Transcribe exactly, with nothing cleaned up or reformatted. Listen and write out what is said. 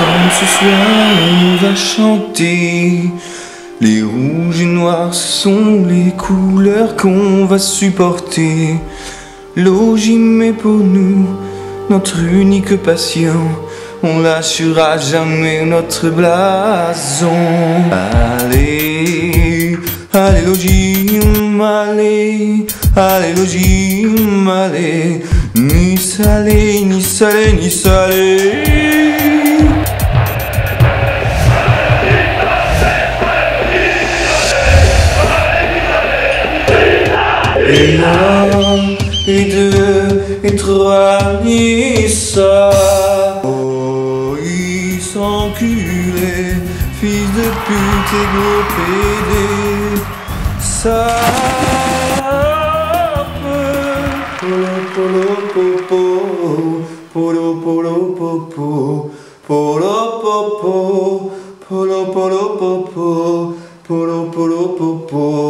Ensemble ce soir on va chanter. Les rouges et noirs ce sont les couleurs qu'on va supporter. Logis est pour nous notre unique passion. On lâchera jamais notre blason. Allez, allez logis, allez, allez logis, allez. Ni salé, ni salé, ni salé. Et un, et deux, et trois, et ça. Oh, ils s'enculés, fils de pute et gros pédés. Ça Polo, polo, popo, polo, polo, popo, polo, popo, polo, polo, popo, polo, polo, popo.